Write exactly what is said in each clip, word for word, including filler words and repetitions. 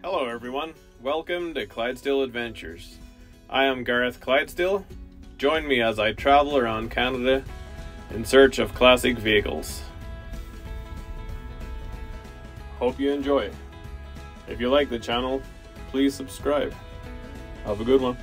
Hello everyone, welcome to Clydesdale Adventures. I am Gareth Clydesdale. Join me as I travel around Canada in search of classic vehicles. Hope you enjoy. If you like the channel, please subscribe. Have a good one.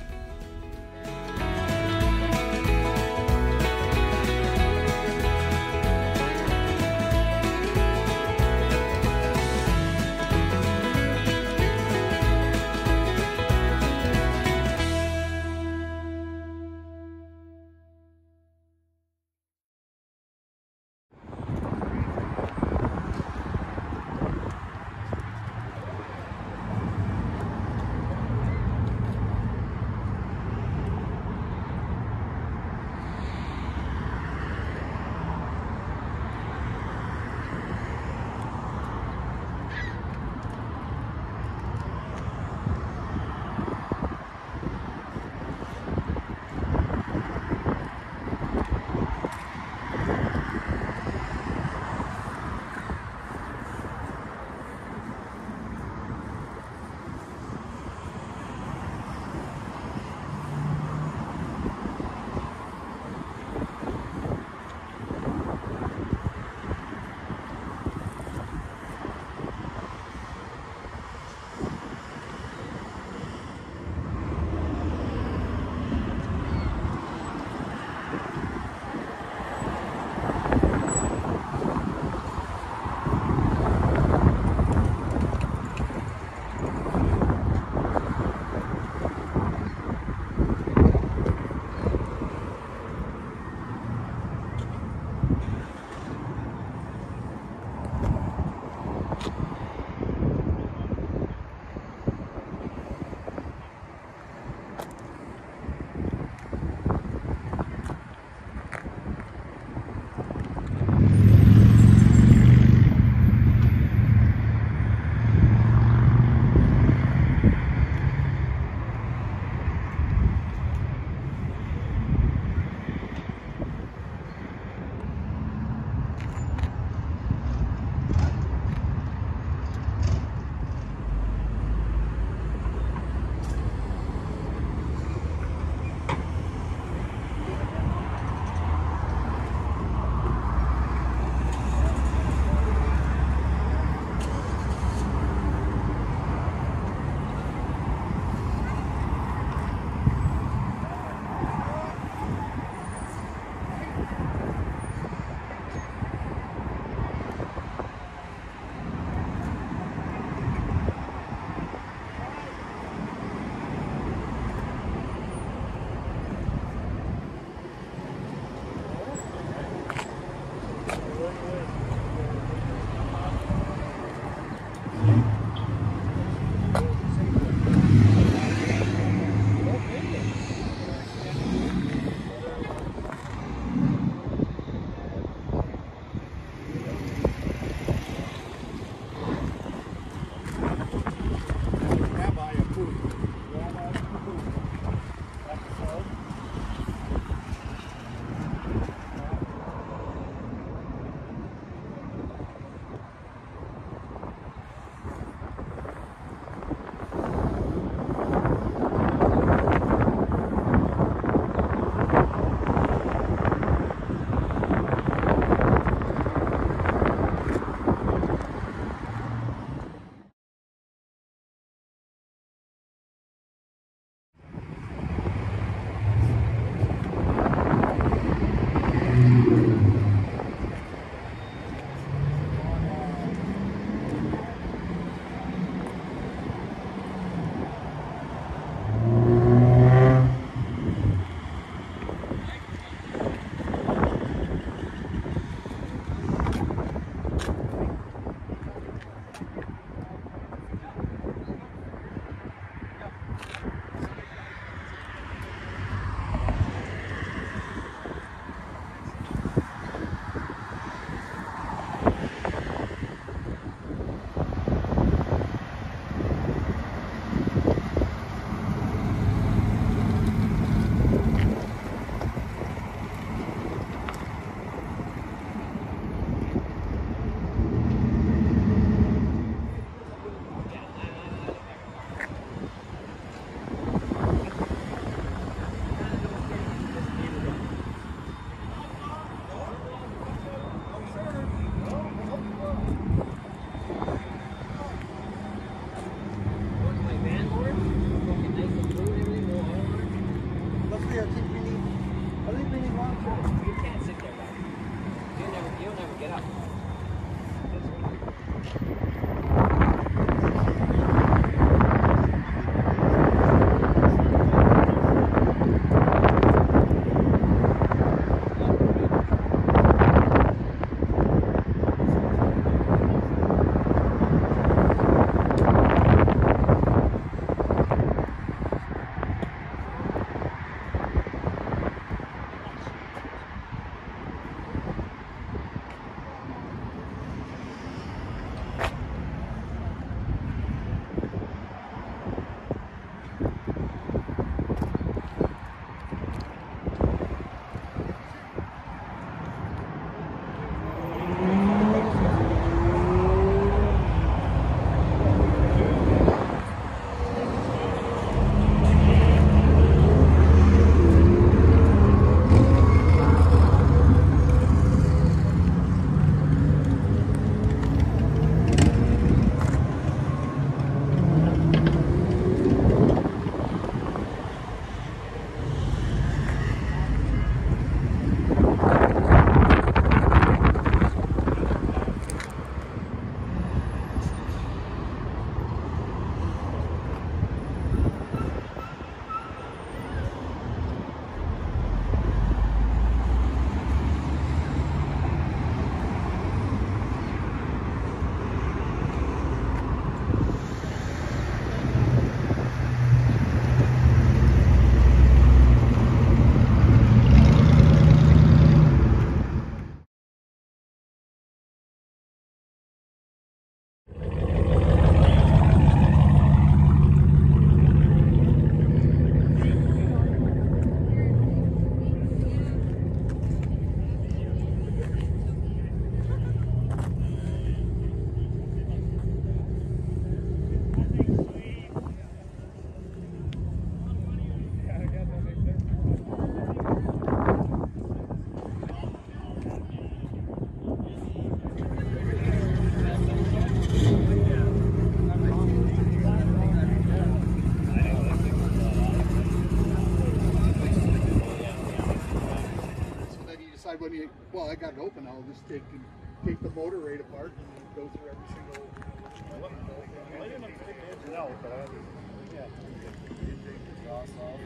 well, I got it open. I'll just take take the motor right apart and go through every single. I didn't take the engine out, but I had to, yeah. Exhaust off.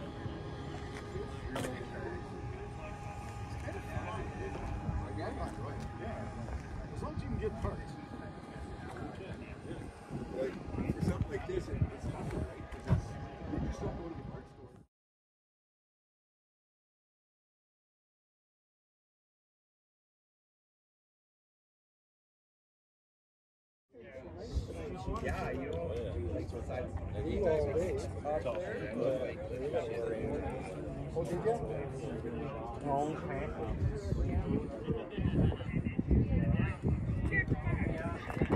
Yeah, as long as you can get parts. Like, for something like this, it, it's tougher, right? Because you just don't go to the parts store. Yeah, you know, like what side? You guys are up there. Oh, did you? Okay.